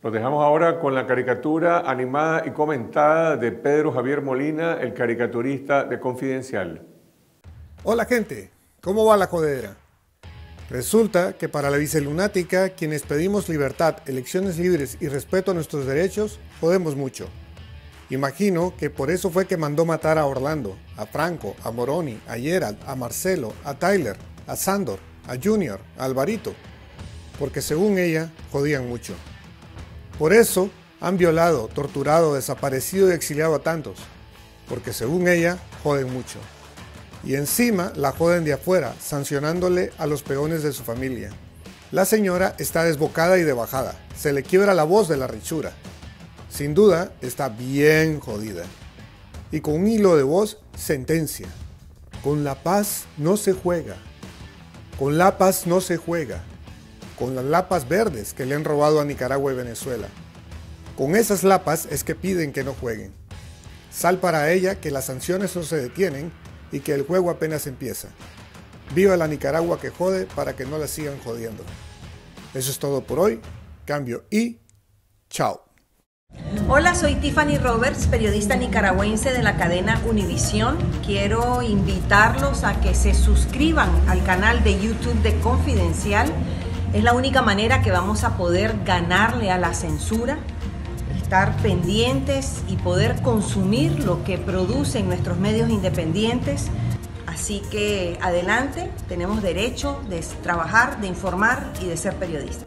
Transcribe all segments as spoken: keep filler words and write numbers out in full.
Los dejamos ahora con la caricatura animada y comentada de Pedro Javier Molina, el caricaturista de Confidencial. Hola gente, ¿cómo va la jodedera? Resulta que para la vicelunática, quienes pedimos libertad, elecciones libres y respeto a nuestros derechos, jodemos mucho. Imagino que por eso fue que mandó matar a Orlando, a Franco, a Moroni, a Gerald, a Marcelo, a Tyler, a Sandor, a Junior, a Alvarito, porque según ella, jodían mucho. Por eso han violado, torturado, desaparecido y exiliado a tantos, porque según ella, joden mucho. Y encima la joden de afuera, sancionándole a los peones de su familia. La señora está desbocada y de bajada, se le quiebra la voz de la rechura. Sin duda, está bien jodida. Y con un hilo de voz, sentencia. Con la paz no se juega. Con la paz no se juega. Con las lapas verdes que le han robado a Nicaragua y Venezuela. Con esas lapas es que piden que no jueguen. Sal para ella que las sanciones no se detienen y que el juego apenas empieza. Viva la Nicaragua que jode para que no la sigan jodiendo. Eso es todo por hoy. Cambio y chao. Hola, soy Tiffany Roberts, periodista nicaragüense de la cadena Univisión. Quiero invitarlos a que se suscriban al canal de YouTube de Confidencial. Es la única manera que vamos a poder ganarle a la censura, estar pendientes y poder consumir lo que producen nuestros medios independientes. Así que adelante, tenemos derecho de trabajar, de informar y de ser periodistas.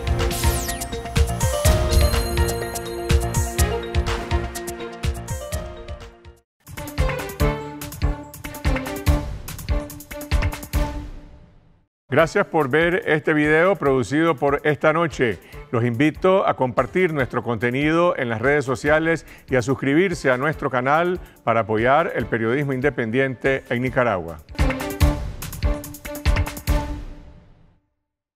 Gracias por ver este video producido por Esta Noche. Los invito a compartir nuestro contenido en las redes sociales y a suscribirse a nuestro canal para apoyar el periodismo independiente en Nicaragua.